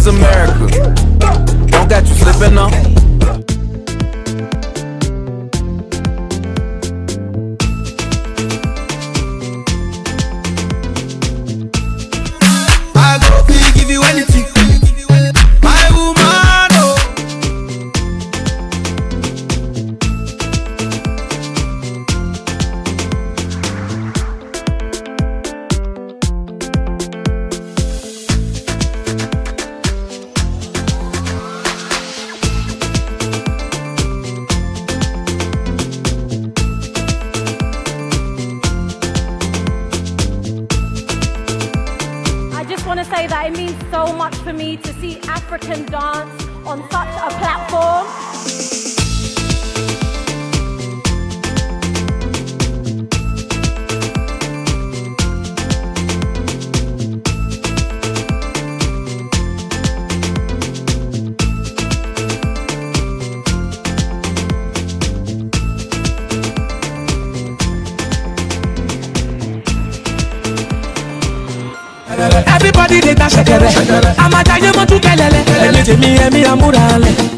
is America. Don't got you slipping now. I go be give you anything, my woman. Oh. I want to say that it means so much for me to see African dance on such a platform. Everybody they dance shakere. I'm a jaye mo tu kelele. Emi temi emi amura le.